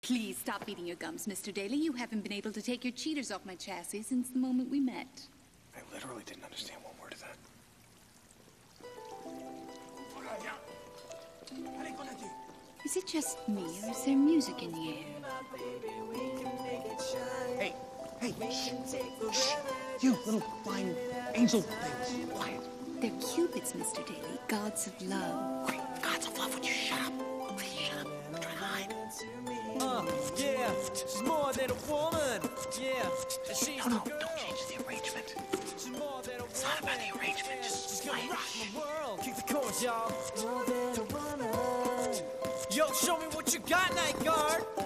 Please stop beating your gums, Mr. Daly. You haven't been able to take your cheaters off my chassis since the moment we met. I literally didn't understand one word of that. Is it just me, or is there music in the air? Hey, shh. You little flying angel things. Quiet. They're cupids, Mr. Daly. Gods of love. Wait, gods of love, would you shut up? Please shut up. I'm trying to hide. Yeah, she's more than a woman. Yeah, she's No, don't change the arrangement. It's not about the arrangement, just quiet. Kick the chorus, y'all. Yo, show me what you got, night guard.